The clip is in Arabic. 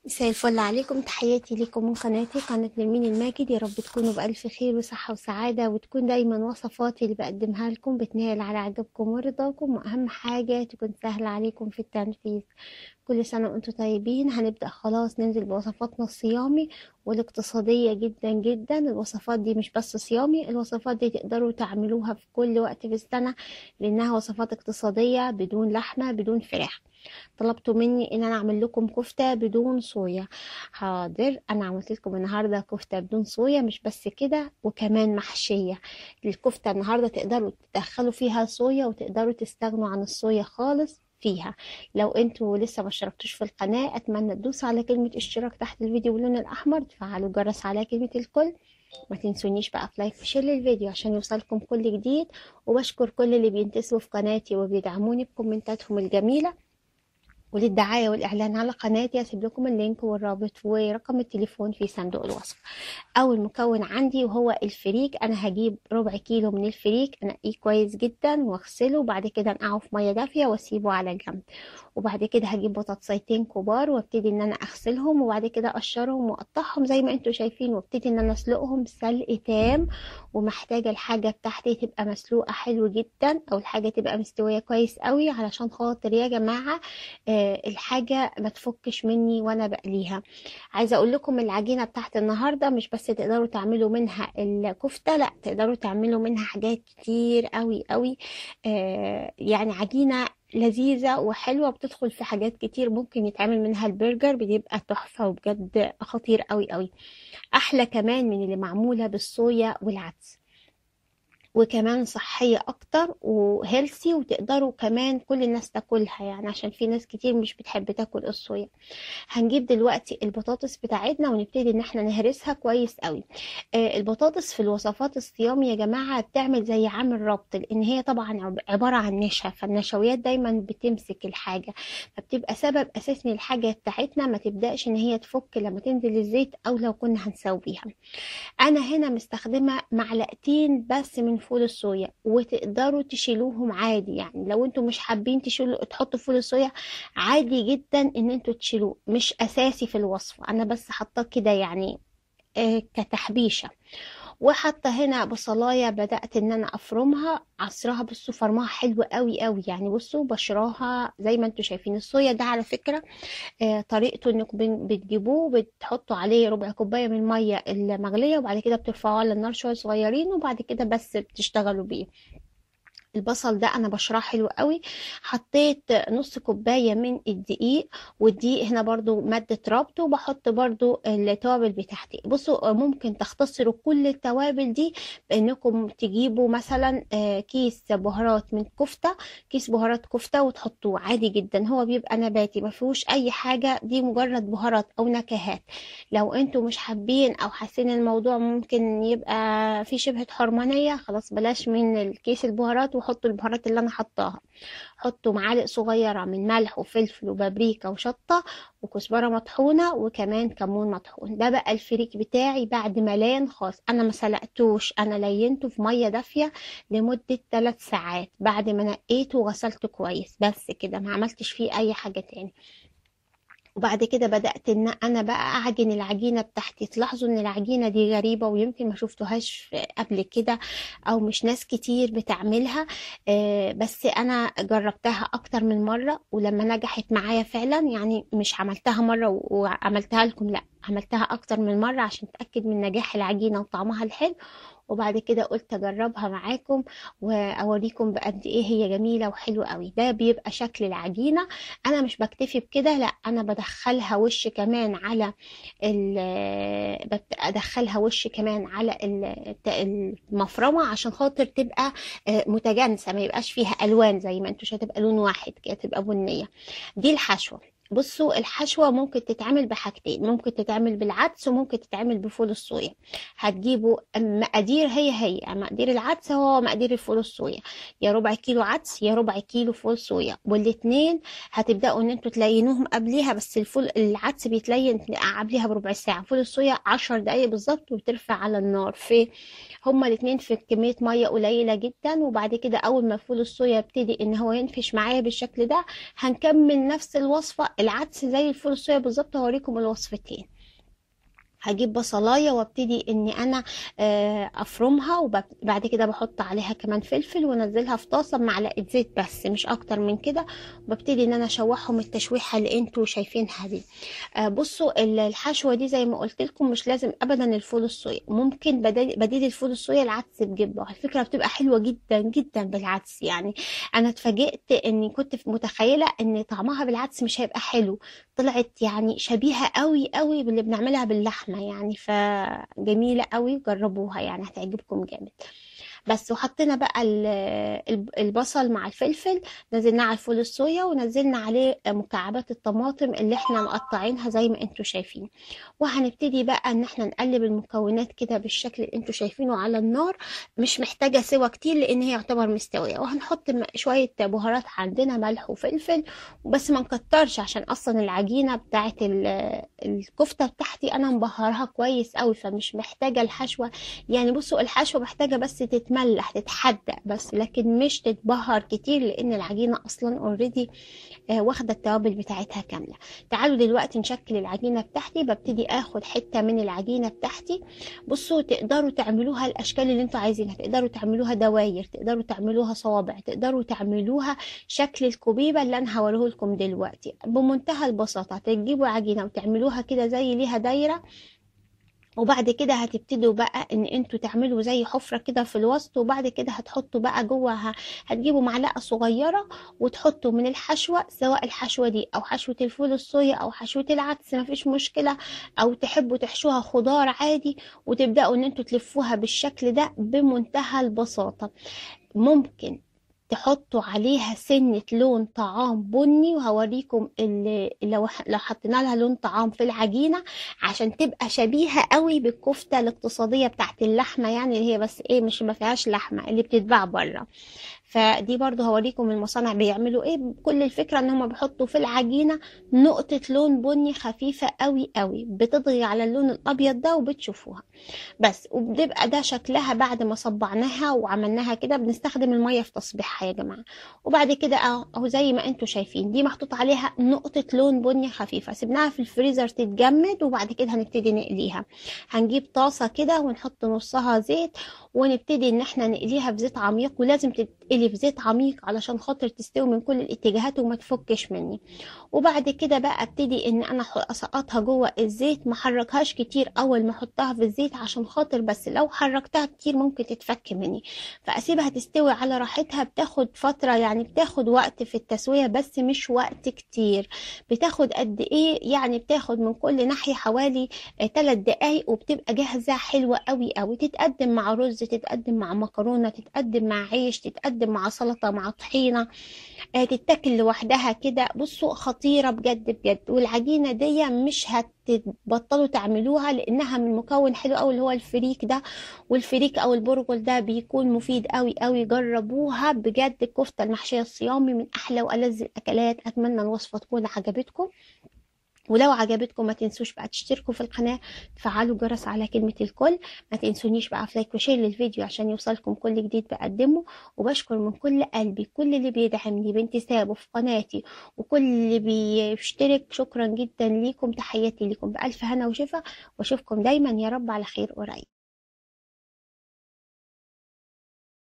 مساء الفل عليكم، تحياتي ليكم من قناة نرمين الماجد. يا رب تكونوا بألف خير وصحة وسعادة، وتكون دايما وصفاتي اللي بقدمها لكم بتنال على عجبكم ورضاكم، وأهم حاجة تكون سهلة عليكم في التنفيذ. كل سنة وانتم طيبين. هنبدأ خلاص ننزل بوصفاتنا الصيامي والاقتصادية جدا جدا. الوصفات دي مش بس صيامي، الوصفات دي تقدروا تعملوها في كل وقت في السنة، لأنها وصفات اقتصادية بدون لحمة بدون فراخ. طلبتوا مني ان انا اعمل لكم كفتة بدون صويا. حاضر، انا عملت لكم النهاردة كفتة بدون صويا. مش بس كده، وكمان محشية. الكفتة النهاردة تقدروا تدخلوا فيها صويا، وتقدروا تستغنوا عن الصويا خالص فيها. لو انتوا لسه ما اشتركتوش في القناة، اتمنى تدوسوا على كلمة اشتراك تحت الفيديو باللون الاحمر، تفعلوا الجرس على كلمة الكل. ما تنسونيش بقى في لايك وشير للفيديو عشان يوصلكم كل جديد. وبشكر كل اللي بينتسبوا في قناتي وبيدعموني بكومنتاتهم الجميلة. وللدعاية والإعلان على قناتي هسيب لكم اللينك والرابط ورقم التليفون في صندوق الوصف. اول مكون عندي وهو الفريك. انا هجيب ربع كيلو من الفريك، انقيه كويس جدا واغسله، وبعد كده انقعه في ميه دافيه واسيبه على جنب. وبعد كده هجيب بطاطسيتين كبار وابتدي ان انا اغسلهم، وبعد كده اقشرهم واقطعهم زي ما انتم شايفين، وابتدي ان انا اسلقهم سلق تام. ومحتاجه الحاجه بتاعتي تبقى مسلوقه حلو جدا، او الحاجه تبقى مستويه كويس قوي، علشان خاطر يا جماعه الحاجه ما تفكش مني وانا بقليها. عايزه اقول لكم العجينه بتاعت النهارده مش بس تقدروا تعملوا منها الكفته، لا، تقدروا تعملوا منها حاجات كتير قوي قوي. يعني عجينه لذيذه وحلوه، بتدخل في حاجات كتير. ممكن يتعمل منها البرجر، بيبقى تحفه وبجد خطير قوي قوي. احلى كمان من اللي معموله بالصويا والعدس، وكمان صحية أكتر وهيلثي، وتقدروا كمان كل الناس تاكلها، يعني عشان في ناس كتير مش بتحب تاكل الصويا. هنجيب دلوقتي البطاطس بتاعتنا ونبتدي ان احنا نهرسها كويس قوي. البطاطس في الوصفات الصيام يا جماعة بتعمل زي عامل ربط، لان هي طبعا عبارة عن نشا، فالنشويات دايما بتمسك الحاجة، فبتبقى سبب اساسي ان الحاجة بتاعتنا ما تبدأش ان هي تفك لما تنزل الزيت، او لو كنا هنسويها. انا هنا مستخدمة معلقتين بس من فول الصويا، وتقدروا تشيلوهم عادي. يعني لو انتوا مش حابين تشيلوا تحطوا فول الصويا، عادي جدا ان انتوا تشيلوه، مش اساسي في الوصفة، انا بس حاطاه كده يعني كتحبيشة. وحتى هنا بصلاية بدأت ان انا افرمها عصرها. بصوا فرمها حلو قوي قوي، يعني بصوا بشراها زي ما انتوا شايفين. الصويا ده على فكرة طريقته انكم بتجيبوه، بتحطوا عليه ربع كوباية من المية المغلية، وبعد كده بترفعوه على النار شوية صغيرين، وبعد كده بس بتشتغلوا بيه. البصل ده انا بشرحه حلو قوي. حطيت نص كوبايه من الدقيق، والدقيق هنا برضو ماده ربط، وبحط برضو التوابل بتاعتي. بصوا ممكن تختصروا كل التوابل دي بانكم تجيبوا مثلا كيس بهارات من كفته، كيس بهارات كفته وتحطوه عادي جدا. هو بيبقى نباتي ما فيهوش اي حاجه، دي مجرد بهارات او نكهات. لو انتوا مش حابين او حاسين الموضوع ممكن يبقى في شبهة حرمانية، خلاص بلاش من الكيس البهارات، وحطوا البهارات اللي انا حطاها. حطوا معالق صغيرة من ملح وفلفل وبابريكا وشطة وكزبرة مطحونة، وكمان كمون مطحون. ده بقى الفريك بتاعي بعد ما لين خالص. انا ما سلقتوش، انا لينته في مية دافية لمدة 3 ساعات بعد ما نقيته وغسلته كويس. بس كده، ما عملتش فيه اي حاجة تاني. وبعد كده بدأت ان انا بقى اعجن العجينة بتاعتي. تلاحظوا ان العجينة دي غريبة ويمكن ما شفتوهاش قبل كده، او مش ناس كتير بتعملها. بس انا جربتها اكتر من مرة، ولما نجحت معايا فعلا، يعني مش عملتها مرة وعملتها لكم، لا، عملتها اكتر من مرة عشان اتأكد من نجاح العجينة وطعمها الحلو. وبعد كده قلت اجربها معاكم واوريكم بقد ايه هي جميلة وحلوة قوي. ده بيبقى شكل العجينة. انا مش بكتفي بكده، لا، انا بدخلها وش كمان على ادخلها وش كمان على المفرمه، عشان خاطر تبقى متجانسه، ما يبقاش فيها الوان زي ما انتوا هتبقى لون واحد كده، تبقى بنيه. دي الحشوه. بصوا الحشوة ممكن تتعمل بحاجتين، ممكن تتعمل بالعدس وممكن تتعمل بفول الصويا. هتجيبوا مقادير هي مقادير العدس هو مقادير الفول الصويا، يا ربع كيلو عدس يا ربع كيلو فول صويا، والاتنين هتبداوا ان انتوا تلينوهم قبليها. بس الفول العدس بيتلين قبليها بربع ساعه، فول الصويا 10 دقايق بالظبط، وترفع على النار. في هما الاتنين في كميه ميه قليله جدا. وبعد كده اول ما فول الصويا يبتدي ان هو ينفش معايا بالشكل ده، هنكمل نفس الوصفه العدس زي الفول الصويا بالظبط. هوريكم الوصفتين. هجيب بصلايه وابتدي اني انا افرمها، وبعد كده بحط عليها كمان فلفل وانزلها في طاسه بمعلقه زيت بس مش اكتر من كده، وببتدي ان انا اشوحهم التشويحه اللي انتوا شايفينها دي. بصوا الحشوه دي زي ما قلت لكم مش لازم ابدا الفول الصويا، ممكن بديل الفول الصويا العدس بجبه، على فكره بتبقى حلوه جدا جدا بالعدس. يعني انا اتفاجئت اني كنت متخيله ان طعمها بالعدس مش هيبقى حلو، طلعت يعني شبيهه قوي قوي باللي بنعملها باللحمه يعني، فجميله قوي، جربوها يعني هتعجبكم جامد. بس وحطينا بقى البصل مع الفلفل، نزلنا على الفول الصويا ونزلنا عليه مكعبات الطماطم اللي احنا مقطعينها زي ما انتوا شايفين. وهنبتدي بقى ان احنا نقلب المكونات كده بالشكل اللي انتوا شايفينه على النار، مش محتاجة سوا كتير لان هي يعتبر مستوية. وهنحط شوية بهارات عندنا، ملح وفلفل، بس ما نكترش عشان اصلا العجينة بتاعت الكفتة بتاعتي انا مبهرها كويس قوي، فمش محتاجة الحشوة. يعني بصوا الحشوة محتاجة بس تتملح تتحدق بس، لكن مش تتبهر كتير لان العجينة اصلا اوريدي واخدة التوابل بتاعتها كاملة. تعالوا دلوقتي نشكل العجينة بتاعتي. ببتدي اخد حتة من العجينة بتاعتي. بصوا تقدروا تعملوها الاشكال اللي انتوا عايزينها، تقدروا تعملوها دواير، تقدروا تعملوها صوابع، تقدروا تعملوها شكل الكوبيبة اللي انا هوريه لكم دلوقتي بمنتهى البساطة. تجيبوا عجينة وتعملوها كده زي ليها دايرة، وبعد كده هتبتدوا بقى ان انتوا تعملوا زي حفرة كده في الوسط، وبعد كده هتحطوا بقى جواها، هتجيبوا معلقة صغيرة وتحطوا من الحشوة، سواء الحشوة دي او حشوة الفول الصويا او حشوة العدس مفيش مشكلة، او تحبوا تحشوها خضار عادي، وتبدأوا ان انتوا تلفوها بالشكل ده بمنتهى البساطة. ممكن تحطوا عليها سنة لون طعام بني، وهوريكم اللي لو حطينا لها لون طعام في العجينة عشان تبقى شبيهة قوي بالكفتة الاقتصادية بتاعت اللحمة، يعني اللي هي بس ايه مش ما فيهاش لحمة اللي بتتباع بره. فدي برضو هوريكم المصانع بيعملوا ايه. كل الفكرة ان هم بيحطوا في العجينة نقطة لون بني خفيفة قوي قوي بتضغي على اللون الابيض ده وبتشوفوها بس. وبتبقى ده شكلها بعد ما صبعناها وعملناها كده. بنستخدم المية في تصبيحها يا جماعة. وبعد كده اهو زي ما انتوا شايفين دي محطوط عليها نقطة لون بني خفيفة، سيبناها في الفريزر تتجمد، وبعد كده هنبتدي نقليها. هنجيب طاسة كده ونحط نصها زيت، ونبتدي ان احنا نقليها في زيت عميق، ولازم تتقلي في زيت عميق علشان خاطر تستوي من كل الاتجاهات وما تفكش مني. وبعد كده بقى ابتدي ان انا اسقطها جوه الزيت، ما حركهاش كتير اول ما احطها في الزيت عشان خاطر بس لو حركتها كتير ممكن تتفك مني. فاسيبها تستوي على راحتها، بتاخد فترة يعني بتاخد وقت في التسوية بس مش وقت كتير. بتاخد قد ايه يعني؟ بتاخد من كل ناحية حوالي 3 دقايق وبتبقى جاهزة حلوة قوي قوي. تتقدم مع رز، تتقدم مع مكرونة، تتقدم مع عيش، تتقدم مع سلطة، مع طحينة، تتاكل لوحدها كده. بصوا خطيرة بجد بجد. والعجينة دي مش هتبطلوا تعملوها لانها من مكون حلو قوي اللي هو الفريك ده، والفريك او البرغل ده بيكون مفيد قوي قوي. جربوها بجد. الكفتة المحشية الصيامي من احلى والذ الاكلات. اتمنى الوصفة تكون عجبتكم، ولو عجبتكم ما تنسوش بقى تشتركوا في القناة، تفعلوا الجرس على كلمة الكل. ما تنسونيش بقى في لايك وشير للفيديو عشان يوصلكم كل جديد بقدمه. وبشكر من كل قلبي كل اللي بيدعمني بانتسابه في قناتي، وكل اللي بيشترك. شكرا جدا ليكم، تحياتي ليكم بألف هنا وشفا، واشوفكم دايما يا رب على خير قريب.